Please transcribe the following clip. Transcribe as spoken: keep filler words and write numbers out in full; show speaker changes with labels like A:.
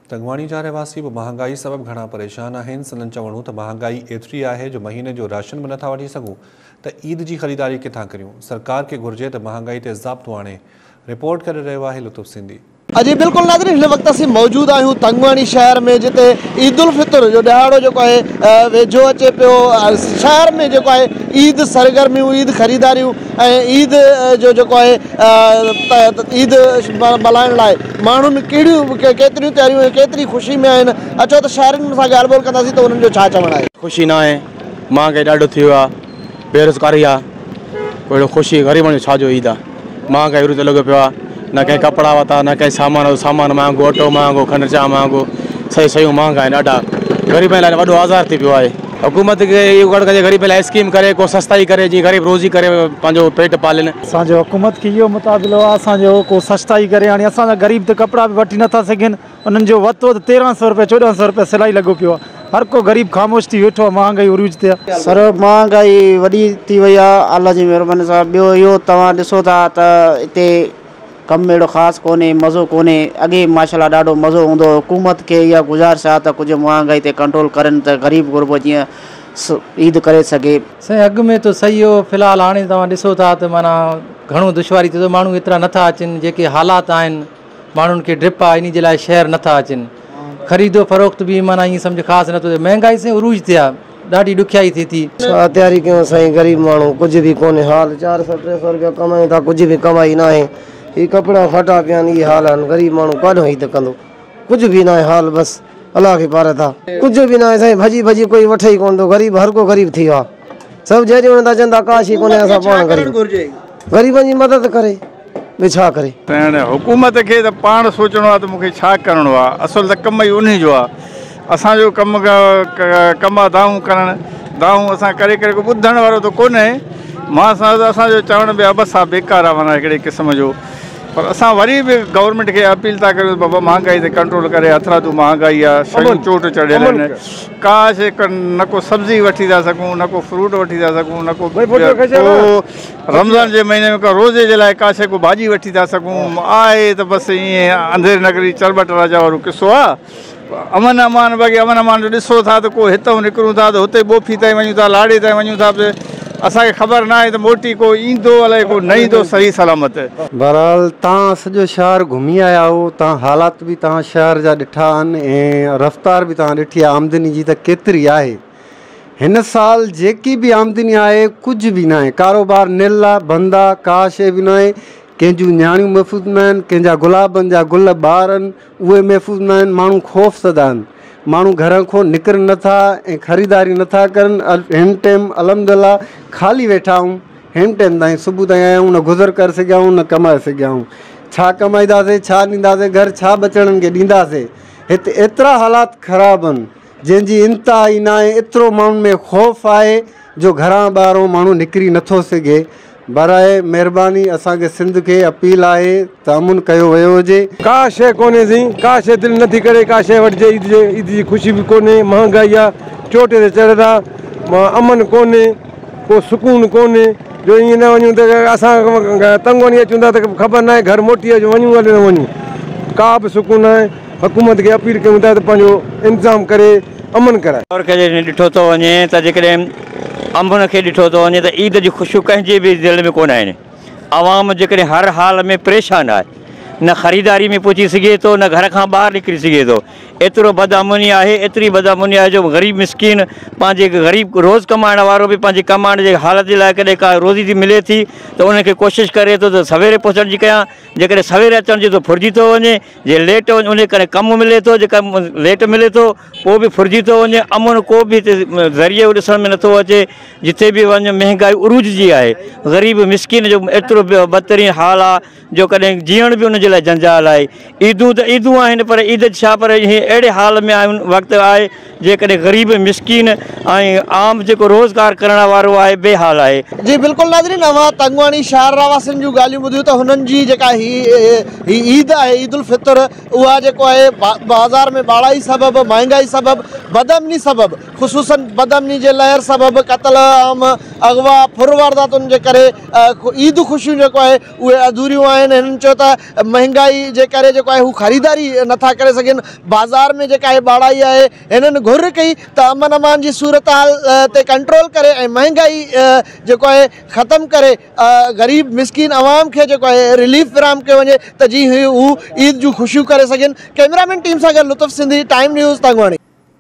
A: तंगवाणी जा रहवासी भी महांगाई सबब घना परेशान आहिनि। संदन चवणु त महांगाई एतिरी आहे जो महीने जो राशन भी नथा वठी सघूं त ईद जी ख़रीदारी किथां करियूं। सरकार के घुर्जे त महांगाई ते ज़ाब्तो आणे। रिपोर्ट करे रहियो आहे लुत्फ़ सिंधी।
B: अजी बिल्कुल नाज़रीन, हिन वक्त असीं मौजूद आहियूं तंगवाणी शहर में, जिते ईद उल फितर जो ॾिहाड़ो जेको आहे वेझो अचे पियो। शहर में जेको आहे ईद सरगर्मियूं, ईद ख़रीदारियूं ऐं ईद जो जेको आहे ईद मल्हाइण लाइ माण्हू में कहिड़ियूं केतिरियूं तयारियूं आहिनि, केतिरी ख़ुशी में आहिनि। अचो त शहरनि सां ॻाल्हि ॿोल कंदासीं त उन्हनि जो छा चवणु आहे।
C: ख़ुशी न आहे, महांगाई ॾाढो थी वियो आहे, बेरोज़गारी आहे, कोई ख़ुशी ग़रीबनि जो छाजो ईद आहे। महांगाई विरुद्ध लॻो पियो आहे, न कहीं कपड़ा वता, न कहीं सामान सामान महांगो, अटो महांगो, खंड चाह महांगो, सही शयूं महांगा आहिनि ॾाढा। ग़रीबनि लाइ वॾो आज़ार थी पियो आहे। हुकूमत खे इहो गॾु कजे ग़रीब लाइ स्कीम करे, को सस्ताई करे, जीअं ग़रीब रोज़ी करे पंहिंजो पेट पालनि।
D: असांजो हुकूमत खे इहो मुताबिलो आहे, असांजो को सस्ताई करे। हाणे असांजा ग़रीब त कपिड़ा बि वठी नथा सघनि, उन्हनि जो वधि वधि तेरहं सौ रुपया चोॾहं सौ रुपया सिलाई लॻो पियो आहे। हर को ग़रीब ख़ामोश थी वेठो आहे महांगाई उरूज ते।
E: सर महांगाई वॾी थी वई आहे, अल्लाह जी महिरबानी सां। ॿियो इहो तव्हां ॾिसो था त हिते कमु अहिड़ो ख़ासि कोन्हे, मज़ो कोन्हे। अॻे माशाल्लाह ॾाढो मज़ो हूंदो। हुकूमत खे इहा गुज़ारिश आहे त कुझु महांगाई ते कंट्रोल करनि त ग़रीब गुरबो जीअं ईद करे सघे।
F: साईं अॻु में त सही हो, फ़िलहालु हाणे तव्हां ॾिसो था त माना घणो दुश्वारी थिए थो। माण्हू एतिरा नथा अचनि, जेके हालात आहिनि माण्हुनि खे ड्रिप आहे, इन जे लाइ शहर नथा अचनि। ख़रीदो फ़रोख़्त बि माना ईअं सम्झ ख़ासि नथो थिए। महांगाई सां उरूज थिए आहे, ॾाढी ॾुखियाई थिए थी।
E: छा तयारी कयूं साईं, ग़रीब माण्हू कुझु बि कोन्हे हाल। चारि सौ टे सौ रुपया कमायूं था, कुझु बि कमाई न आहे। हीअ कपिड़ा फटा पिया आहिनि, इहे हाल आहिनि। ग़रीब माण्हू काॾो ईद कंदो, कुझु बि न आहे हाल। बसि अलाह खे पारे था, कुझु बि न आहे साईं। भॼी भॼी कोई वठे ई कोन थो। ग़रीब हर को ग़रीब थी वियो आहे। सभु जहिड़ी वञनि था चवनि था काश ई कोन्हे। असां पाण ग़रीब ग़रीबनि जी मदद करे, ॿियो छा करे।
G: हाणे हुकूमत खे त पाण सोचणो आहे त मूंखे छा करिणो आहे। असुलु त कम ई उन जो आहे। असांजो कमु कमु आहे दाऊं करणु। दाऊं असां करे करे को ॿुधण वारो त कोन्हे। मां सां असांजो चवण बि बसि आहे, बेकार आहे माना हिकिड़े क़िस्म जो। पर असां वरी बि गवर्नमेंट खे अपील था करियूं बाबा महांगाई ते कंट्रोल करे। हथरादू महांगाई आहे, शयूं चोट चढ़ियल आहिनि। का शइ न को सब्ज़ी वठी था सघूं, न को फ्रूट वठी था सघूं, न को रमज़ान जे महीने में का रोज़े जे लाइ का शइ को भाॼी वठी था सघूं। आहे त बसि ईअं अंधेर नगरी चरबट राजा वारो किसो आहे। अमन अमान बाक़ी अमन अमान जो ॾिसो था त को हितां निकिरूं था त हुते ॿोफी ताईं वञूं था, लाड़े ताईं वञूं था। असांखे ख़बर न आहे त मोटी को ईंदो अलाए को न ईंदो सही सलामत।
H: बहरहाल तव्हां सॼो शहर घुमी आया हो, तव्हां हालात बि तव्हां शहर जा ॾिठा आहिनि ऐं रफ़्तार बि तव्हां ॾिठी आहे आमदनी जी त केतिरी आहे। हिन साल जेकी बि आमदनी आहे कुझु बि न आहे। कारोबार निल आहे, बंदि आहे, का शइ बि न आहे। कंहिंजूं नियाणियूं महफ़ूज़ न आहिनि, कंहिंजा गुलाबनि जा गुल ॿार आहिनि उहे महफ़ूज़ न आहिनि। माण्हू ख़ौफ़ ज़दा आहिनि। माण्हू घर खां निकिरनि नथा ऐं ख़रीदारी नथा करनि। हिन टाइम अलहमदिल्ला ख़ाली वेठा आहियूं। हिन टाइम ताईं सुबुह ताईं आया आहियूं, न गुज़र करे सघिया आहियूं, न कमाए सघिया आहियूं। छा कमाईंदासीं, छा ॾींदासीं, घर छा बचड़नि खे ॾींदासीं। हिते एतिरा हालात ख़राबु आहिनि जंहिंजी इंतिहा ई न आहे। एतिरो माण्हुनि में ख़ौफ़ आहे जो घरां ॿाहिरों माण्हू निकिरी नथो सघे। बराए महिरबानी असांखे सिंध खे अपील आहे त अमुन कयो वियो हुजे।
I: का शइ कोन्हे सी, का शइ दिलि नथी करे, का शइ वठिजे। ईद जे ईद जी ख़ुशी बि कोन्हे। महांगाई आहे, चोटे ते चढ़ंदा। अमन कोन्हे, को सुकून कोन्हे। जो ईअं न वञूं त असां तंगवाणी अचूं था त ख़बर न आहे घर मोटी अचूं, वञूं हले न वञूं। का बि सुकून आहे। हुकूमत खे अपील कयूं था त पंहिंजो इंतज़ाम करे अमन कराए। और कॾहिं ॾिठो थो वञे त जेकॾहिं अमन खे ॾिठो थो वञे त ईद जी ख़ुशियूं कंहिंजे बि दिलि में कोन आहिनि। आवाम जेकॾहिं हर हाल में परेशान आहे, न ख़रीदारी में पहुची सघे थो, न घर खां ॿाहिरि निकिरी सघे थो। एतिरो बदअमनी आहे, एतिरी बदअमनी आहे जो ग़रीब मिसकीन पंहिंजे ग़रीब रोज़ कमाइण वारो बि पंहिंजे कमाइण जे हालत जे लाइ कॾहिं का रोज़ी थी मिले थी त उनखे कोशिशि करे थो त सवेरे पहुचण जी कयां। जेकॾहिं सवेरे अचण जी त फुरिजी थो वञे, जे लेट वञे उन करे कमु मिले थो, जे कमु लेट मिले थो पोइ बि फुरिजी थो वञे। अमन को बि हिते ज़रिए ॾिसण में नथो अचे। जिते बि वञ महांगाई उरूज जी आहे। ग़रीब मिसकीन जो एतिरो बदतरीन हाल आहे जो कॾहिं जीअण बि उनजे लाइ जंजाल आहे। ईदूं त ईदूं आहिनि पर ईद छा, पर इहे अहिड़े हाल में आहिनि वक़्तु आहे जेकॾहिं ग़रीब मिसकीन ऐं आम जेको रोज़गार करण वारो आहे बेहाल आहे।
B: जी बिल्कुलु नाज़रीन, अवां तंगवाणी शहर रहवासियुनि जूं ॻाल्हियूं ॿुधियूं त हुननि जी जेका ही ईद आहे ईद उल फितर, उहा जेको आहे बाज़ार में ॿाड़ाई सबबि, महांगाई सबबि बदअमनी सबबि ख़ुशूसन बदअमनी जे लहर सबबि क़त्ल आम अगवा फुर वारदातुनि जे करे ईद ख़ुशियूं जेको आहे उहे अधूरियूं आहिनि। हिननि चयो त महांगाई जे करे जेको आहे हू ख़रीदारी नथा करे सघनि, बाज़ार में जेका आहे बाड़ाई आहे। हिननि घुर कई त अमन अमान जी सूरत हाल ते कंट्रोल करे ऐं महांगाई जेको आहे ख़तमु करे ग़रीब मिसकिन आवाम खे जेको आहे रिलीफ विराम कयो वञे त जी हू ईद जूं ख़ुशियूं करे सघनि। कैमरामैन टीम सां गॾु लुत्फ़ सिंधी, टाइम न्यूज़, तंगवाणी।